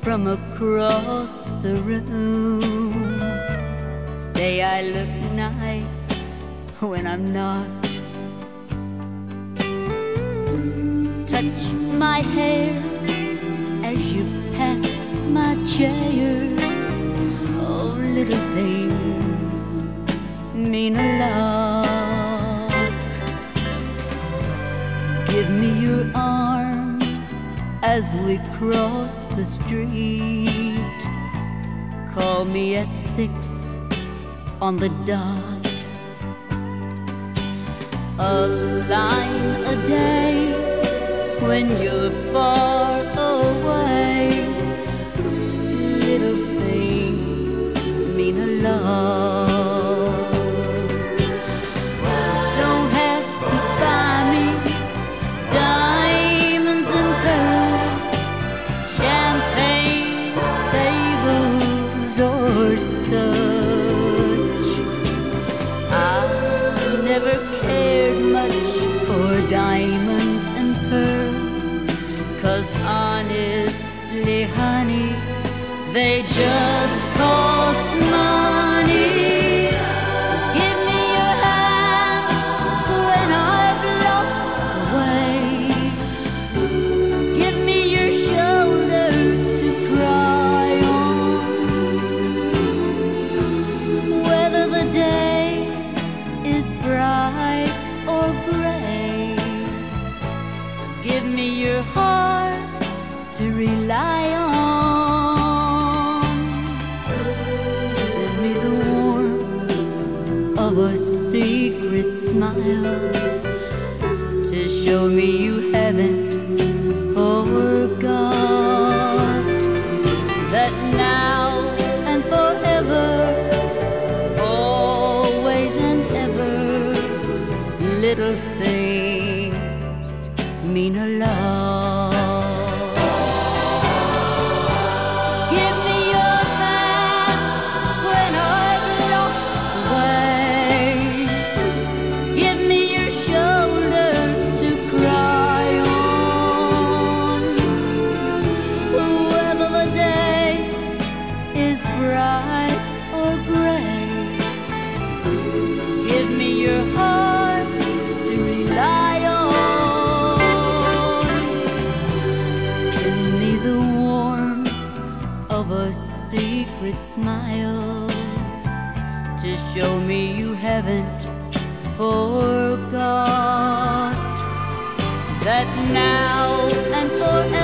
from across the room. Say I look nice when I'm not. Touch my hair as you pass my chair. Oh, little things mean a lot. Give me your arm as we cross the street. Call me at 6 on the dot. A line a day when you're far away. Little things mean a lot. Don't have to buy me diamonds and pearls, champagne, sables or such. I never cared much for diamonds and pearls, 'cause honestly, honey, they just cost money. Give me your hand when I've lost the way. Give me your shoulder to cry on. Whether the day is bright or gray, give me your heart to rely on. Send me the warmth of a secret smile to show me you haven't forgot that now and forever, always and ever, little things mean a lot. Give me your hand when I've lost the way. Give me your shoulder to cry on. Whether the day is bright or gray, give me your heart to rely on. Send me the warmth of a secret smile to show me you haven't forgot that now and forever,